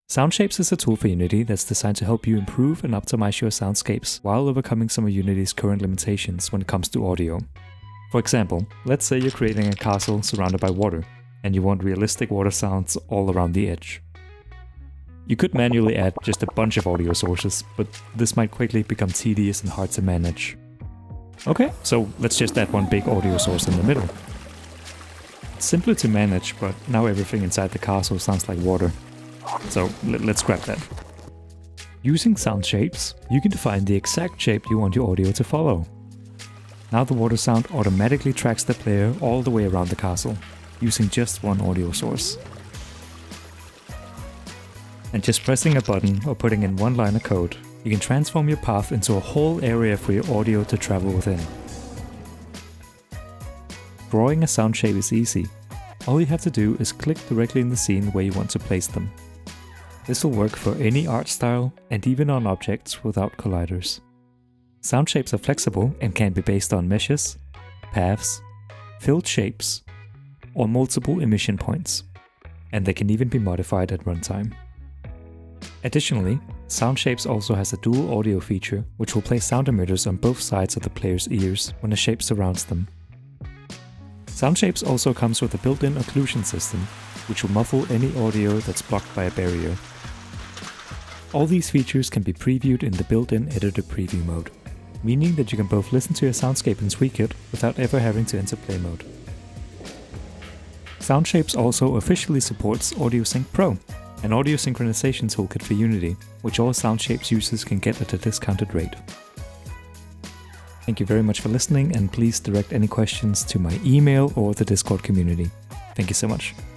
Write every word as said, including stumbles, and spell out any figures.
Soundscapes is a tool for Unity that's designed to help you improve and optimize your soundscapes while overcoming some of Unity's current limitations when it comes to audio. For example, let's say you're creating a castle surrounded by water, and you want realistic water sounds all around the edge. You could manually add just a bunch of audio sources, but this might quickly become tedious and hard to manage. Okay, so let's just add one big audio source in the middle. It's simpler to manage, but now everything inside the castle sounds like water. So let's scrap that. Using soundscapes, you can define the exact shape you want your audio to follow. Now the water sound automatically tracks the player all the way around the castle, using just one audio source. And just pressing a button or putting in one line of code, you can transform your path into a whole area for your audio to travel within. Drawing a sound shape is easy. All you have to do is click directly in the scene where you want to place them. This will work for any art style and even on objects without colliders. Sound shapes are flexible and can be based on meshes, paths, filled shapes, or multiple emission points, and they can even be modified at runtime. Additionally, sound shapes also has a dual audio feature which will place sound emitters on both sides of the player's ears when the shape surrounds them. Sound shapes also comes with a built-in occlusion system, which will muffle any audio that's blocked by a barrier. All these features can be previewed in the built-in editor preview mode, meaning that you can both listen to your soundscape and tweak it without ever having to enter play mode. Soundscapes also officially supports AudioSync Pro, an audio synchronization toolkit for Unity, which all Soundscapes users can get at a discounted rate. Thank you very much for listening, and please direct any questions to my email or the Discord community. Thank you so much.